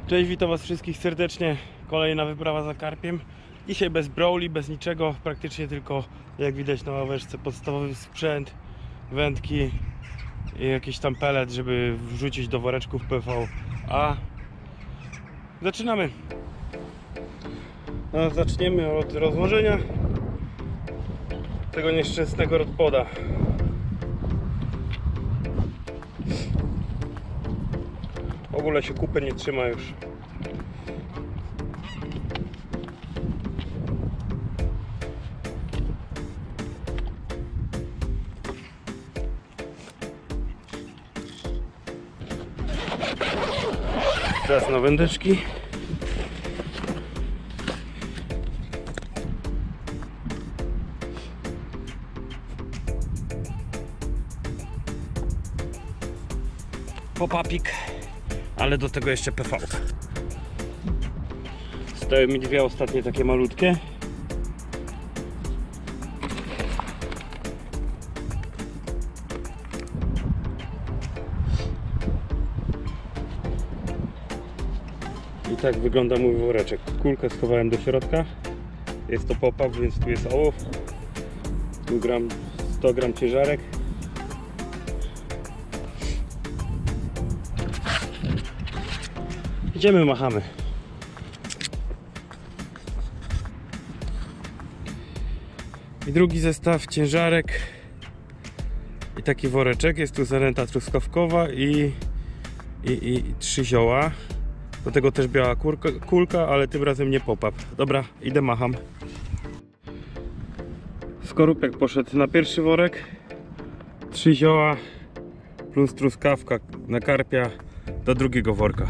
Cześć, witam was wszystkich serdecznie. Kolejna wyprawa za karpiem. Dzisiaj bez browli, bez niczego, praktycznie tylko, jak widać na ławeczce, podstawowy sprzęt, wędki i jakiś tam pelet, żeby wrzucić do woreczków PVA. Zaczynamy. No, zaczniemy od rozłożenia tego nieszczęsnego rodpoda. W ogóle się kupy nie trzyma już. Teraz na wędeczki. Pop-upik, ale do tego jeszcze PV. Zostały mi dwie ostatnie takie malutkie. I tak wygląda mój woreczek. Kulkę schowałem do środka. Jest to pop-up, więc tu jest ołów. Tu 100 gram ciężarek. Idziemy, machamy. I drugi zestaw ciężarek i taki woreczek. Jest tu zanęta truskawkowa i 3 zioła. Do tego też biała kulka, ale tym razem nie pop-up. Dobra, idę, macham. Skorupek poszedł na pierwszy worek. 3 zioła plus truskawka na karpia do drugiego worka.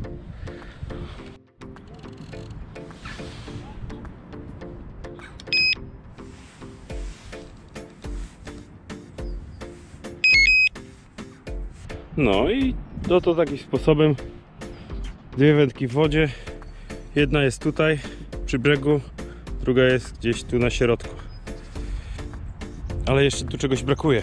No i to takim sposobem. Dwie wędki w wodzie. Jedna jest tutaj przy brzegu, druga jest gdzieś tu na środku. Ale jeszcze tu czegoś brakuje.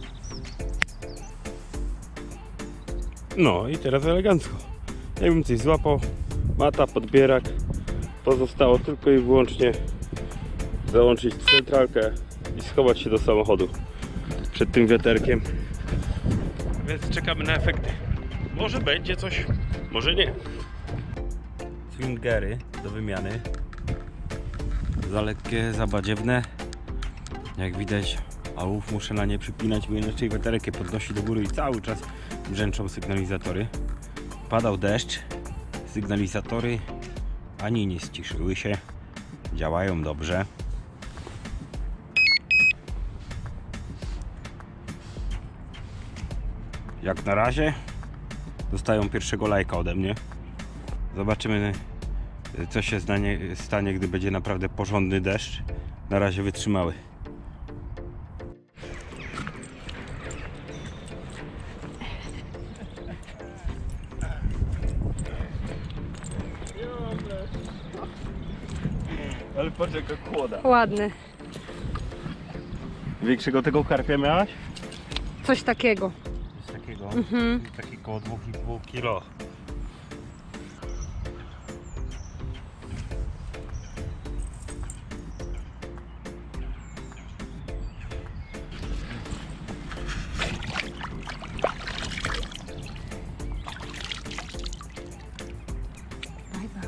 No i teraz elegancko. Jakbym coś złapał, mata, podbierak. Pozostało tylko i wyłącznie załączyć centralkę i schować się do samochodu przed tym wiaterkiem. Więc czekamy na efekty. Może będzie coś, może nie. Swingery do wymiany. Za lekkie, za badziewne. Jak widać, ołów muszę na nie przypinać, bo inaczej wiaterek je podnosi do góry i cały czas brzęczą sygnalizatory. Padał deszcz, sygnalizatory ani nie ściszyły się, działają dobrze. Jak na razie dostają pierwszego lajka ode mnie. Zobaczymy, co się stanie, gdy będzie naprawdę porządny deszcz. Na razie wytrzymały. Ale patrz, jaka kłoda. Ładny. Większego tego karpia miałaś? Coś takiego. Coś takiego? Taki koło 2,5 kg. Bye bye.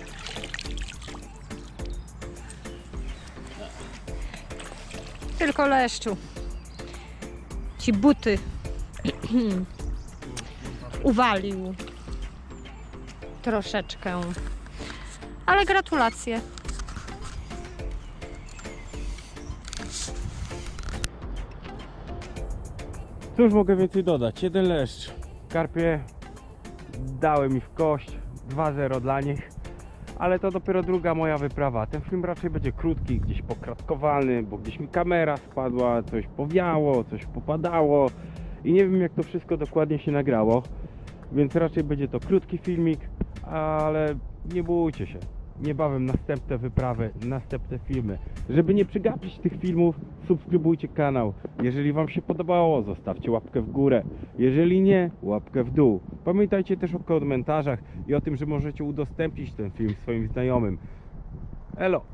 Tylko leszczu. Ci buty uwalił troszeczkę. Ale gratulacje. Cóż mogę więcej dodać? Jeden leszcz. Karpie dały mi w kość. 2-0 dla nich. Ale to dopiero druga moja wyprawa. Ten film raczej będzie krótki, gdzieś pokratkowany, bo gdzieś mi kamera spadła, coś powiało, coś popadało i nie wiem, jak to wszystko dokładnie się nagrało. Więc raczej będzie to krótki filmik, ale nie bójcie się. niebawem następne wyprawy, następne filmy. Żeby nie przegapić tych filmów, subskrybujcie kanał. Jeżeli Wam się podobało, zostawcie łapkę w górę. Jeżeli nie, łapkę w dół. Pamiętajcie też o komentarzach i o tym, że możecie udostępnić ten film swoim znajomym. Elo!